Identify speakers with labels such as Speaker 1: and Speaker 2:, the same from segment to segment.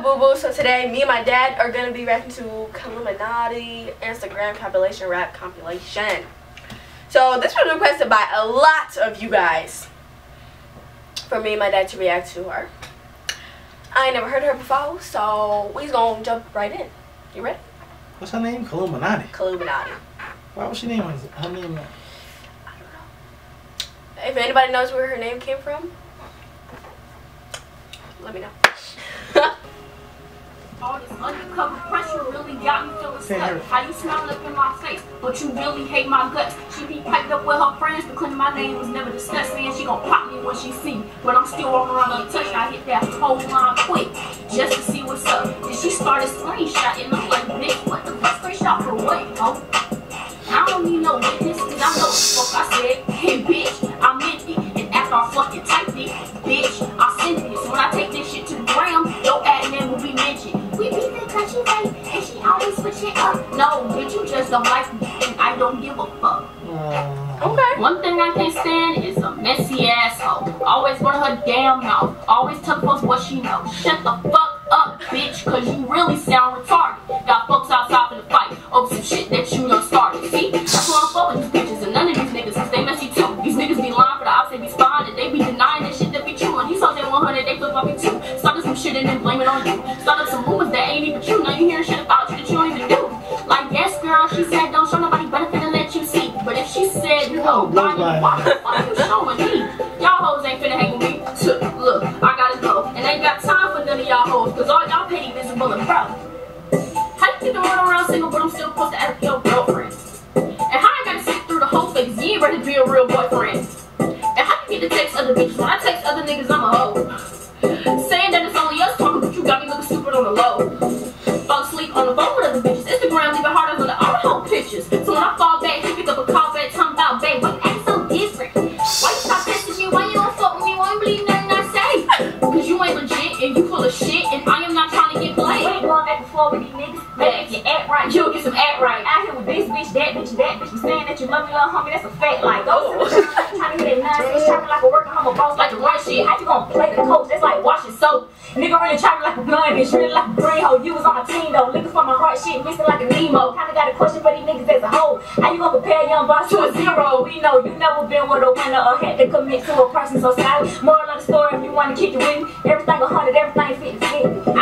Speaker 1: Boo Boo? So today, me and my dad are gonna be reacting to Killuminati Instagram compilation rap compilation. So this was requested by a lot of you guys for me and my dad to react to her. I ain't never heard of her before, so we's gonna jump right in. You ready?
Speaker 2: What's her name? Killuminati.
Speaker 1: Killuminati.
Speaker 2: Why was she named her name?
Speaker 1: I don't know. If anybody knows where her name came from, let me know.
Speaker 3: All this undercover pressure really got me feeling stuck. How you smile up in my face, but you really hate my guts. She be piped up with her friends because my name was never discussed. Man, she gon' pop me when she see me, but I'm still walking around untouched. I hit that whole line quick just to see what's up. Then she started screenshotting. I'm like, bitch, what the fuck? Screenshot for what, ho? I don't need no witness, cause I know what the fuck I said. Hey, bitch, I meant it, and after I fucking typed it, bitch, I sent it. So when I take this shit to the gram, your ad name will be mentioned. We beat it cause she fake, and she always switch it up. No, bitch, you just don't like me, and I don't give a fuck.
Speaker 1: Okay.
Speaker 3: One thing I can't stand is a messy asshole. Always run her damn mouth. Always tell folks what she knows. Shut the fuck up, bitch, cause you really sound retarded. Got folks outside for the fight over some shit that you done started. See, that's why I'm fucking these bitches, and none of these niggas, since they messy too. These niggas be lying for the ops, they be spying, and they be denying that shit that be true. And these hoes at 100, they flip off me too. Started some shit and then blame it on you. Started some rumors that ain't even true. Now you hearing shit about you that you don't even do. Like, yes, girl, she said don't show nobody benefit and let you see. But if she said nobody, why the fuck you showing me? Y'all hoes ain't finna hang with me. Look, I gotta go. And ain't got time for none of y'all hoes, cause all y'all petty, visible, and proud. How you get to run around single, but I'm still supposed to ask your girlfriend? And how I gotta sit through the whole phase, you ain't ready to be a real boyfriend? And how you get to text other bitches when I text other niggas I'm a hoe? Saying that it's only us talking, but you got me looking stupid on the low. Fall asleep on the phone with other bitches. Instagram leaving heart on the all whole pictures. So when I fall back, you pick up a call back, talking about, babe, why you act so different? Why you stop texting me? Why you don't fuck with me? Why you believe nothing I say? Cause you ain't legit and you full of shit, and I am not trying to get played. You ain't going back and forth with these niggas. Back if you act right, you'll get some act right. Out here with this bitch, that bitch, that bitch. You saying that you love me, little homie, that's a fact. Like, those trying to get that nonsense, trying like a worker, I'm a boss, like the right shit. How you gonna play the coach? That's like washing soap. Nigga really try me like a blind bitch, really like a brain hoe. You was on my team though, looking for my heart shit, missing like a Nemo. Kinda got a question for these niggas as a whole. How you gonna compare young boss to a zero? We know you never been with a winner or had to commit to a person so solid. Moral of the story, if you wanna kick it with me, everything 100, everything 50.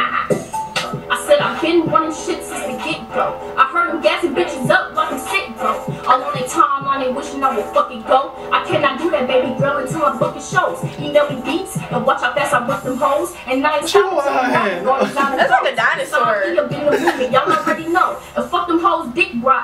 Speaker 3: I said I've been running shit since the get-go. I heard them gassing bitches up like I'm sick, bro. All on their timeline, they wishing I would fucking go. I cannot do that, baby girl, until I'm booking shows. You know me beats, and watch how fast I bust them hoes. And now it's time to
Speaker 1: that's like a dinosaur.
Speaker 3: Y'all already know. And fuck them hoes, dick rot.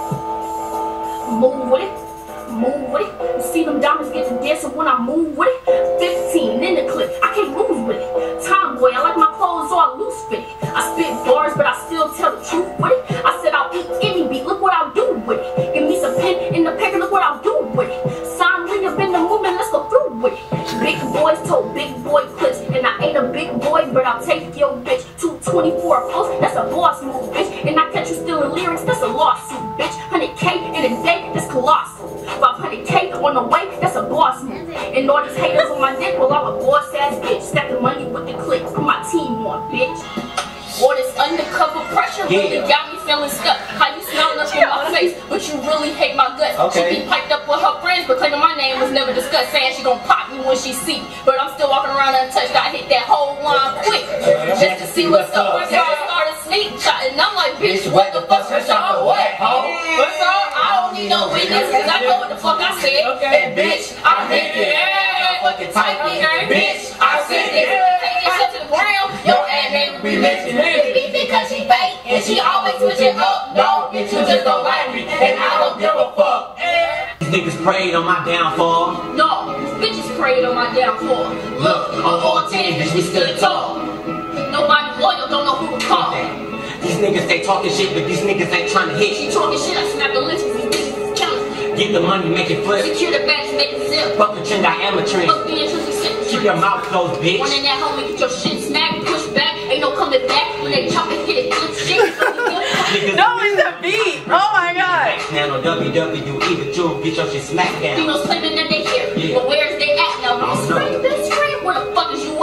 Speaker 3: Move with it. Move with it. You see them diamonds get to dancing when I move with it. 15 in the clip, I can't lose with it. Tomboy, I like my clothes so I loose fit it. I spit bars, but I still tell the truth with it. I said I'll eat any beat, look what I'll do with it. Give me some pen in the paper, look what I'll do with it. Sign me up in the movement, let's go through with it. Big boys told big boy clips, and I ain't a big boy, but I'll take your bitch. 224 posts, that's a boss move, bitch. And I catch you stealing lyrics, that's a lawsuit, bitch. 100K in a day, that's colossal. 500K on the way, that's a boss move. And all these haters on my dick, well, I'm a boss ass bitch. Stack the money with the click, put my team on, bitch. All this undercover pressure really got me feeling stuck. How you smiling up in my face, but you really hate my guts. She be piped up with her friends, but claiming my name was never discussed. Saying she gon' pop me when she see me, but I'm still walking around untouched. I hit that whole line quick just to see what's up. First I started sneak shotting, I'm like, bitch, what the fuck? First shot for what, ho? What's up? I don't need no witness, cause I know what the fuck I said. And bitch, I hit it. Fucking type it. Bitch, I said it. Take this shit to the ground. Your ad name will be mentioned. Because she fake and she always switch it up. No, bitch, you just don't like me, and I don't give a fuck.
Speaker 4: These niggas prayed on my downfall.
Speaker 3: No, these bitches prayed on my downfall. Look, I'm all 10, bitch, we stood tall. Nobody loyal, don't know who to call.
Speaker 4: These niggas, they talking shit, but these niggas ain't trying to hit.
Speaker 3: She talking shit, I snap the list, these bitches counting.
Speaker 4: Get the money, make it flip.
Speaker 3: Secure the badge, make it zip.
Speaker 4: Fuck the trend, I am a trend.
Speaker 3: Fuck the intrusive shit.
Speaker 4: Keep your mouth closed, bitch.
Speaker 3: One in that homie, get your shit smacked, push back. Ain't no coming back when they chop it, hit it, flip shit.
Speaker 1: No, it's the beat. Oh my god.
Speaker 4: Now on WWE, but you'll get your shit smacked down.
Speaker 3: Females claiming that they here, but where's they at now? Scream, bitch, scream. Where the fuck is you at now?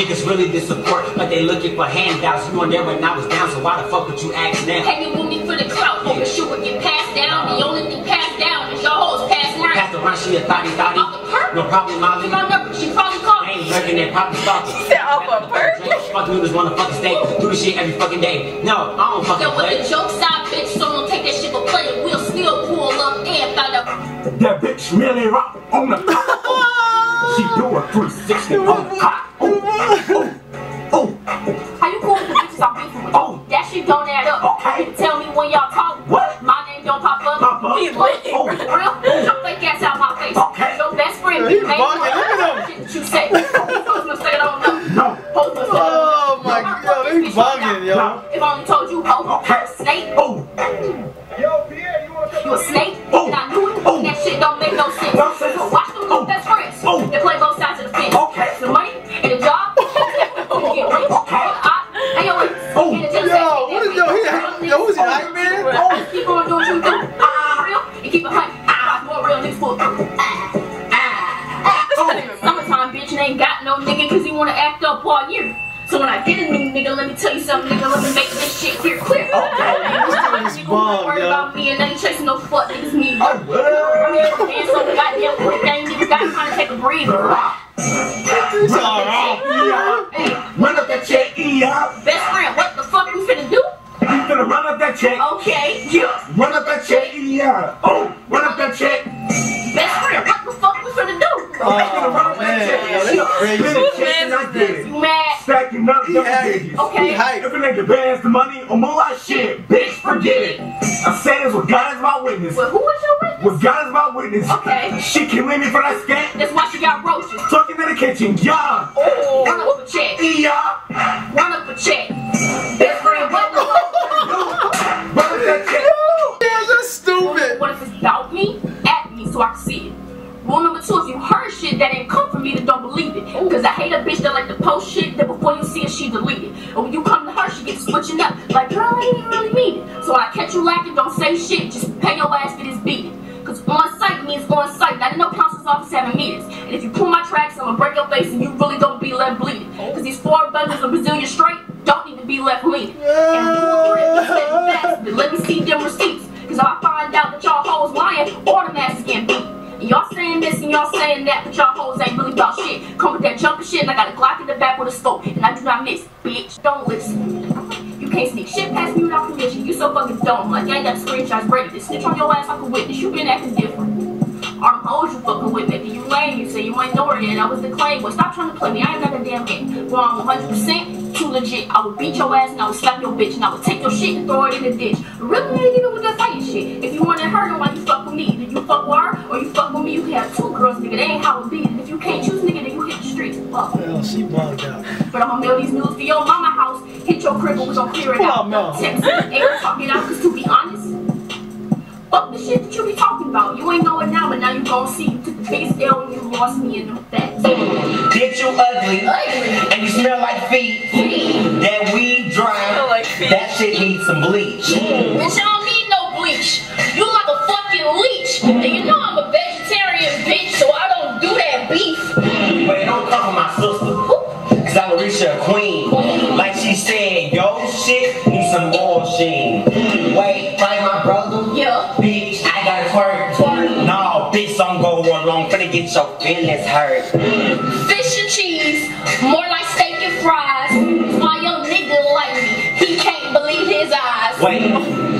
Speaker 4: Niggas really did support, but they looking for handouts. You were there when I was down, so why the fuck would you ask now?
Speaker 3: Hanging with me for the clout, hoping shit would get passed down. The only thing passed down is your hoes passed around.
Speaker 4: Passed around, she a thotty. No problem, Molly.
Speaker 3: My number, she probably called me.
Speaker 4: Ain't working that probably stalking.
Speaker 1: She said off a perk.
Speaker 4: Fuck niggas wanna fucking stay. Do this shit every fucking day. No, I don't fucking
Speaker 3: Yo, with
Speaker 4: play.
Speaker 3: the joke side, bitch, so don't take that shit for play. We'll still pull up and find out.
Speaker 5: That bitch really rock on the top. She do a 360 on the top. Oh.
Speaker 3: How you cool with the bitches I'm beefing with?
Speaker 5: Oh.
Speaker 3: That shit don't add up.
Speaker 5: Okay.
Speaker 3: You tell me when y'all talk.
Speaker 5: What?
Speaker 3: My name don't pop up.
Speaker 5: Pop up.
Speaker 1: He's
Speaker 3: What?
Speaker 1: lame.
Speaker 5: Oh.
Speaker 3: Real? Your fake ass out my face.
Speaker 5: Okay.
Speaker 3: Your best friend,
Speaker 2: He's
Speaker 3: big man.
Speaker 2: bugging. Look at him.
Speaker 3: Shit that you say. Supposed to say I don't know.
Speaker 5: No.
Speaker 3: Supposed to say I don't know.
Speaker 2: Oh my god, they bugging, yo.
Speaker 3: If I only told you, ho,
Speaker 5: Okay.
Speaker 3: snake.
Speaker 5: Oh.
Speaker 3: You a snake?
Speaker 5: Oh.
Speaker 3: And I knew it.
Speaker 5: Oh.
Speaker 3: That shit don't make no sense.
Speaker 5: No sense.
Speaker 3: So watch them
Speaker 5: Oh.
Speaker 3: best friends.
Speaker 5: Oh.
Speaker 3: They play both sides of the fence.
Speaker 5: Okay.
Speaker 3: The money and the job. You get rich.
Speaker 5: Okay.
Speaker 3: And your ways.
Speaker 5: Oh.
Speaker 3: And the gym
Speaker 2: Yo,
Speaker 3: session.
Speaker 2: what is yo, who's he, hype man?
Speaker 3: Oh. Keep on doing what you do. Real. And keep it honey. Watch more real niggas pull through. Summertime, bitch, and ain't got no nigga cause he wanna act up all year. So when I get a new nigga, let me tell you something, nigga, let me make this shit clear.
Speaker 2: This dude is
Speaker 3: Nigga, who
Speaker 2: bug,
Speaker 3: worried
Speaker 2: yo.
Speaker 3: about me and ain't chasing no fuck niggas me.
Speaker 5: Oh, well.
Speaker 3: I mean, man, so goddamn quick, I ain't even got time to take a breather.
Speaker 2: It's alright.
Speaker 3: Hey,
Speaker 5: Run up that check, yeah.
Speaker 3: best friend, what the fuck you finna do?
Speaker 5: You finna run up that check.
Speaker 3: Okay, yeah.
Speaker 5: Run up that check, yeah. Oh, run up that check.
Speaker 3: Best friend, what the fuck we finna do?
Speaker 2: Oh man, yo, they crazy.
Speaker 5: Whose man
Speaker 1: is this?
Speaker 3: You mad?
Speaker 5: Stacking up
Speaker 2: He
Speaker 5: double
Speaker 2: hype.
Speaker 5: digits.
Speaker 2: He
Speaker 3: Okay.
Speaker 2: hype.
Speaker 5: If a nigga bands the money or moolah shit, bitch, forget it. I said this with God as my witness.
Speaker 3: Well, who is your witness?
Speaker 5: With God as my witness.
Speaker 3: Okay.
Speaker 5: She can leave me for that skank.
Speaker 3: That's why she got roaches.
Speaker 5: Talking in the kitchen, yeah.
Speaker 3: Run up a check.
Speaker 5: Yeah.
Speaker 3: Run up a check. Best friend, what the fuck?
Speaker 5: Run up that check.
Speaker 2: Yeah, that's stupid.
Speaker 3: What if it's about me? At me so I can see it. Rule number 2, if you heard shit that ain't come from me, then don't believe it. Cause I hate a bitch that like to post shit that before you see it, she delete it. And when you come to her, she gets switching up. Like, girl, I didn't really mean it. So when I catch you lacking, don't say shit. Just pay your ass for this beating. Cause on site means on site. Not in no counselor's office having meetings. And if you pull my tracks, I'm gonna break your face and you really don't be left bleeding. Cause these 4 bundles of Brazilian straight don't even be left bleeding. And rule 3, you said fast, but let me see them receipts. Cause if I find out that y'all hoes lying, or the masses get beat. And y'all saying this and y'all saying that, but y'all hoes ain't really about shit. Come with that jumping shit and I got a Glock in the back with a scope. And I do not miss, bitch. Don't listen. You can't sneak shit past me without permission. You so fucking dumb. Like, I ain't got screenshots ready to snitch on your ass like a witness. You been acting different. Or them hoes you fucking with, nigga. You lame. You say you ain't know her yet. That was the claim. Well, stop trying to play me. I ain't got a damn game. Well, I'm 100% too legit. I would beat your ass and I would slap your bitch and I would take your shit and throw it in the ditch. Really ain't even with that fighting shit. If you wanted her, then why you fuck with me? Did you fuck with her or you fuck with me? You can have 2 girls, nigga. That ain't how it be. And if you can't choose, nigga, then you hit the streets. Fuck.
Speaker 2: Yo, she bugged out.
Speaker 3: But I'ma mail these news to your mama house. Hit your crib and we gon' clear it
Speaker 2: Pull
Speaker 3: out.
Speaker 2: out Mel.
Speaker 3: Text ain't gonna talk it out, cause to be honest, fuck the shit that you be talking about. You ain't know it now, but now you gon' see. You took the biggest L when you lost me in them facts.
Speaker 4: Bitch, you ugly. And you smell like feet. That weed dry.
Speaker 1: Smell like feet.
Speaker 4: That shit needs some bleach.
Speaker 3: Bitch, I don't need no bleach. You like a fucking leech. And you know I'm a vegetarian bitch, so I don't do that beef.
Speaker 4: But it don't come from my sister. Cause I'm Risha a queen. Like she said, yo shit needs some more sheen. Wait, find my brother?
Speaker 3: Yeah.
Speaker 4: Bitch, I got twerk. No, bitch, don't go along. Finna get your feelings hurt.
Speaker 3: Fish and cheese, more like steak and fries. Why your nigga like me? He can't believe his eyes.
Speaker 4: Wait.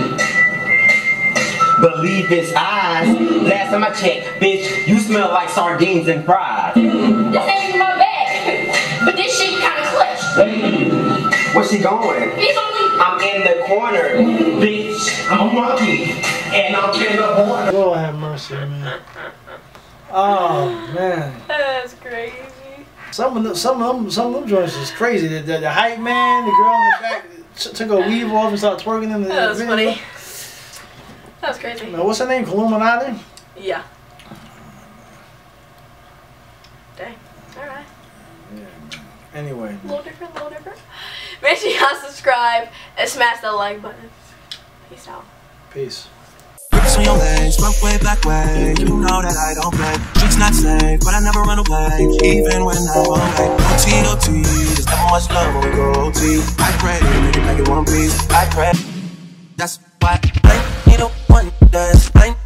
Speaker 4: Believe his eyes. Last time I checked, bitch, you smell like sardines and fries.
Speaker 3: This ain't even my bag. But this shit kinda clutch.
Speaker 4: Where's she going?
Speaker 3: He's only.
Speaker 4: I'm in the corner. Bitch, I'm a monkey. And I'm in the corner.
Speaker 2: Lord have mercy, man. Oh man.
Speaker 1: That's crazy.
Speaker 2: Some of them joints is crazy. The hype man, the girl in the back took her weave off and started twerking in the
Speaker 1: That was
Speaker 2: video.
Speaker 1: funny. That was crazy.
Speaker 2: Now, what's her name? Illuminati?
Speaker 1: Yeah. Dang. Alright.
Speaker 2: Anyway.
Speaker 1: A little different, a little different. Make sure y'all subscribe and smash that like button. Peace out.
Speaker 2: Peace.
Speaker 6: Whips on your legs, front way, back way. You know that I don't play. It's not safe, but I never run away, even when I'm away. OT, there's never much love when we go OT. I pray, make it one piece. I pray. That's why I need a one dance.